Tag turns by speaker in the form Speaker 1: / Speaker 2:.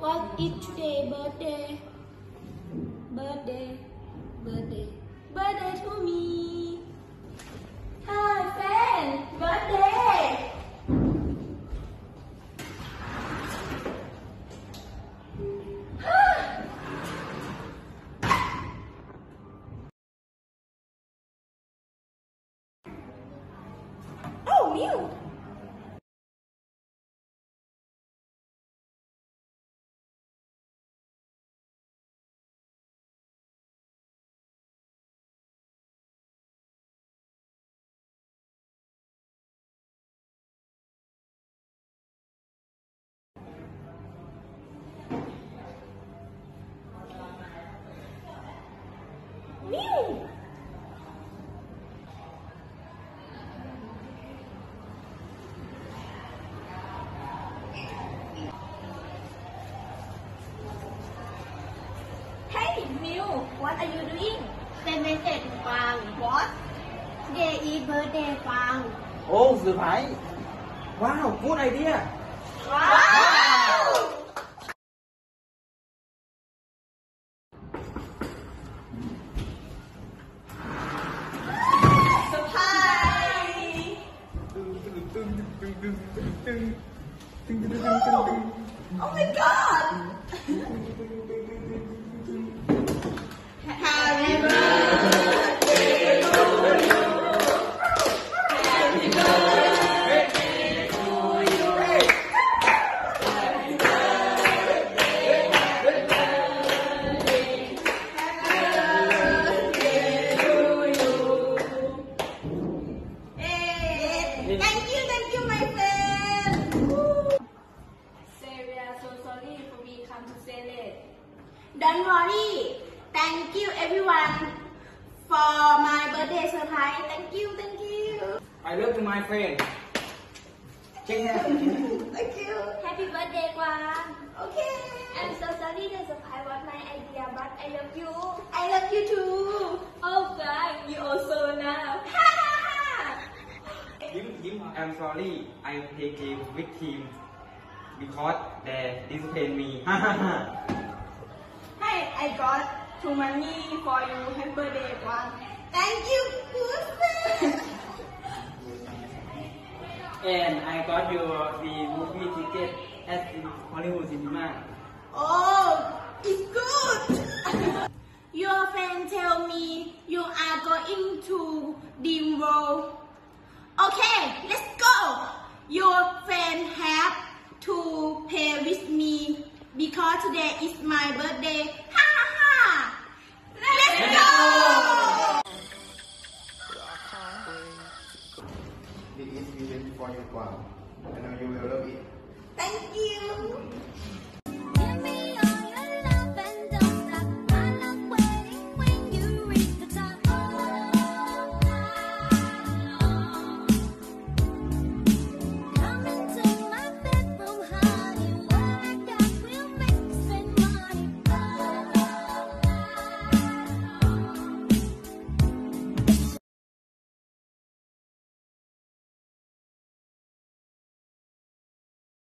Speaker 1: What is today birthday? Birthday, birthday, birthday to me. Hi, friend, birthday. Oh, Mew. Mew. Hey, Mew, what are you doing?
Speaker 2: Send message to Fang.
Speaker 1: What?
Speaker 2: Today is birthday Fang.
Speaker 3: โอ้เซอร์ไพรส์ว้าวกูดไอเดีย
Speaker 1: Wow! Surprise! Oh my god! Happy birthday to you! Happy birthday to you! Happy birthday, happy birthday, happy birthday to you! Hey, thank you, my friend! Say we are so sorry for we come to say late. Don't worry. Thank you everyone for my birthday surprise. Thank you.
Speaker 3: I love to my friend เจ๊ง
Speaker 1: Thank you.
Speaker 2: Happy birthday Quang.
Speaker 1: Okay.
Speaker 2: I'm so sorry the surprise was my idea, but I love you.
Speaker 1: I love you too.
Speaker 2: Oh God, you also now.
Speaker 1: Ha ha ha.
Speaker 3: ยิ้ม I'm sorry I play game with team because they discipline me ฮ่าฮ่าฮ่า
Speaker 1: Hey, I got two money for you. Happy birthday, Quang. Thank you, good friend.
Speaker 3: and I got your free movie ticket at Hollywood Cinema
Speaker 1: Oh, it's good. Your friend tell me you are going to Dream World. Okay, let's go. Your friend have to pay with me because today is my birthday.